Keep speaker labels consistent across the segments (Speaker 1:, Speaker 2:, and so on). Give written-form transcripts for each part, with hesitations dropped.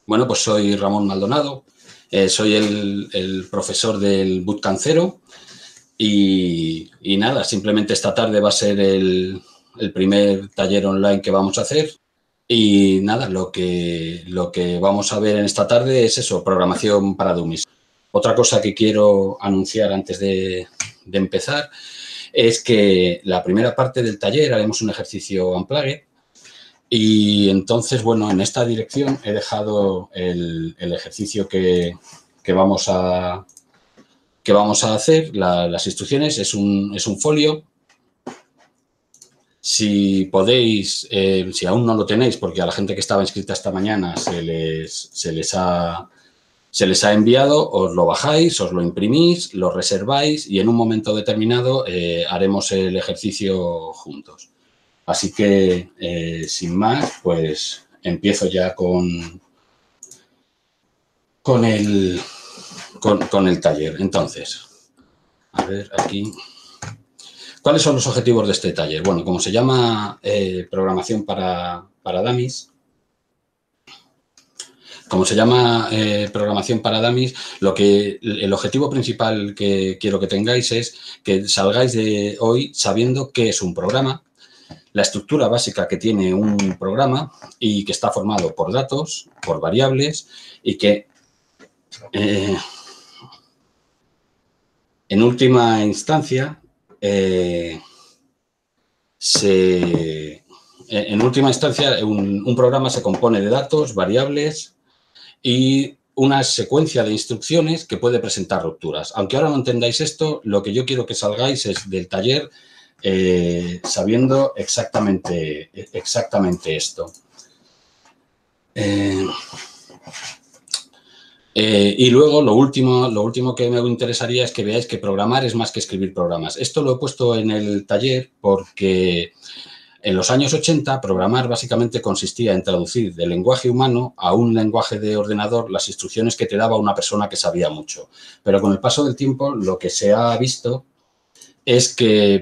Speaker 1: Bueno, pues soy Ramón Maldonado, soy el profesor del Bootcamp Cero y nada, simplemente esta tarde va a ser el primer taller online que vamos a hacer y nada, lo que vamos a ver en esta tarde es eso, programación para dummies. Otra cosa que quiero anunciar antes de empezar es que la primera parte del taller haremos un ejercicio Unplugged. Y entonces, bueno, en esta dirección he dejado el ejercicio que vamos a hacer, las instrucciones, es un folio. Si podéis, si aún no lo tenéis, porque a la gente que estaba inscrita esta mañana se les ha enviado, os lo bajáis, os lo imprimís, lo reserváis y en un momento determinado haremos el ejercicio juntos. Así que, sin más, pues empiezo ya con el taller. Entonces, a ver, aquí. ¿Cuáles son los objetivos de este taller? Bueno, como se llama programación para dummies, el objetivo principal que quiero que tengáis es que salgáis de hoy sabiendo qué es un programa, la estructura básica que tiene un programa y que está formado por datos, por variables y que en última instancia un programa se compone de datos, variables y una secuencia de instrucciones que puede presentar rupturas. Aunque ahora no entendáis esto, lo que yo quiero que salgáis es del taller sabiendo exactamente esto. Y luego lo último que me interesaría es que veáis que programar es más que escribir programas. Esto lo he puesto en el taller porque en los años 80 programar básicamente consistía en traducir del lenguaje humano a un lenguaje de ordenador las instrucciones que te daba una persona que sabía mucho. Pero con el paso del tiempo lo que se ha visto es que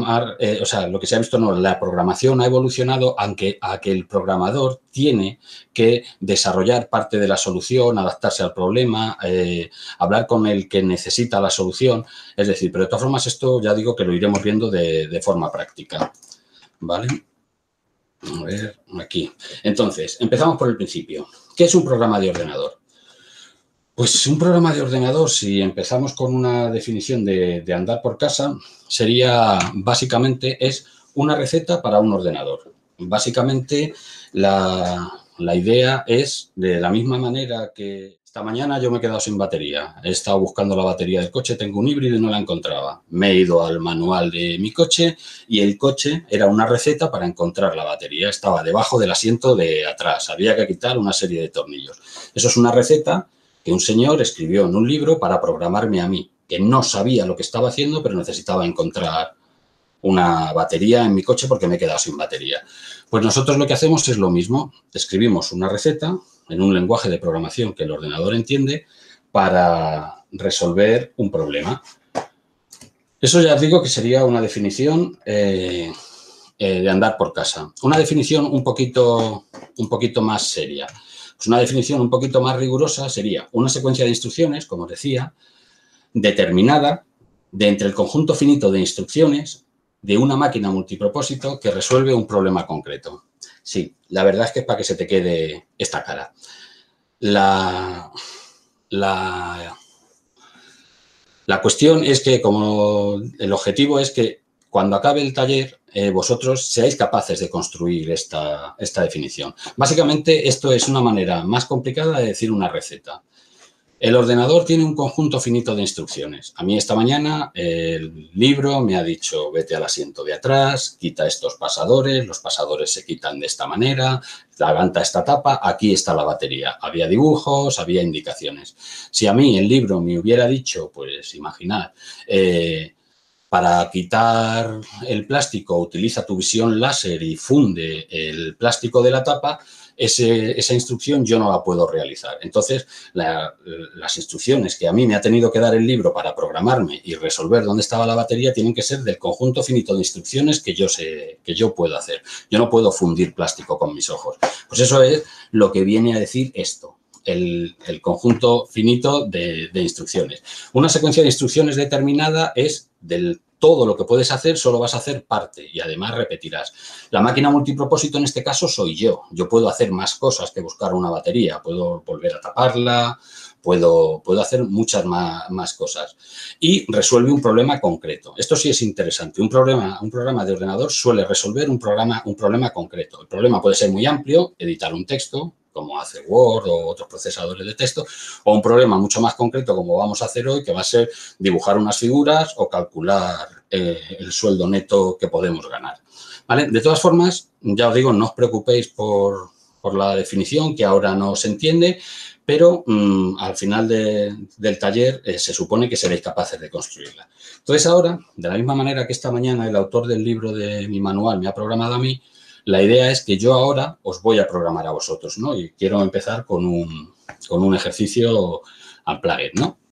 Speaker 1: la programación ha evolucionado a que el programador tiene que desarrollar parte de la solución, adaptarse al problema, hablar con el que necesita la solución. Es decir, pero de todas formas esto ya digo que lo iremos viendo de forma práctica. ¿Vale? A ver, aquí. Entonces, empezamos por el principio. ¿Qué es un programa de ordenador? Pues un programa de ordenador, si empezamos con una definición de andar por casa, sería básicamente es una receta para un ordenador. Básicamente la idea es de la misma manera que esta mañana yo me he quedado sin batería. He estado buscando la batería del coche, tengo un híbrido y no la encontraba. Me he ido al manual de mi coche y el coche era una receta para encontrar la batería. Estaba debajo del asiento de atrás. Había que quitar una serie de tornillos. Eso es una receta que un señor escribió en un libro para programarme a mí, que no sabía lo que estaba haciendo, pero necesitaba encontrar una batería en mi coche porque me he quedado sin batería. Pues nosotros lo que hacemos es lo mismo. Escribimos una receta en un lenguaje de programación que el ordenador entiende para resolver un problema. Eso ya os digo que sería una definición de andar por casa. Una definición un poquito más seria. Pues una definición un poquito más rigurosa sería una secuencia de instrucciones, como os decía, determinada de entre el conjunto finito de instrucciones de una máquina multipropósito que resuelve un problema concreto. Sí, la verdad es que es para que se te quede esta cara. La cuestión es que como el objetivo es que cuando acabe el taller vosotros seáis capaces de construir esta definición. Básicamente esto es una manera más complicada de decir una receta. El ordenador tiene un conjunto finito de instrucciones. A mí esta mañana el libro me ha dicho vete al asiento de atrás, quita estos pasadores, los pasadores se quitan de esta manera, levanta esta tapa, aquí está la batería. Había dibujos, había indicaciones. Si a mí el libro me hubiera dicho, pues imaginad, para quitar el plástico utiliza tu visión láser y funde el plástico de la tapa, esa instrucción yo no la puedo realizar. Entonces, las instrucciones que a mí me ha tenido que dar el libro para programarme y resolver dónde estaba la batería tienen que ser del conjunto finito de instrucciones que yo puedo hacer. Yo no puedo fundir plástico con mis ojos. Pues eso es lo que viene a decir esto. el conjunto finito de instrucciones. Una secuencia de instrucciones determinada es todo lo que puedes hacer, solo vas a hacer parte y además repetirás. La máquina multipropósito en este caso soy yo. Yo puedo hacer más cosas que buscar una batería, puedo volver a taparla, puedo hacer muchas más cosas. Y resuelve un problema concreto. Esto sí es interesante. Un programa de ordenador suele resolver un problema concreto. El problema puede ser muy amplio, editar un texto, como hace Word o otros procesadores de texto, o un problema mucho más concreto, como vamos a hacer hoy, que va a ser dibujar unas figuras o calcular el sueldo neto que podemos ganar. ¿Vale? De todas formas, ya os digo, no os preocupéis por la definición, que ahora no se entiende, pero al final del taller se supone que seréis capaces de construirla. Entonces ahora, de la misma manera que esta mañana el autor del libro de mi manual me ha programado a mí, la idea es que yo ahora os voy a programar a vosotros, ¿no? Y quiero empezar con un ejercicio unplugged, ¿no?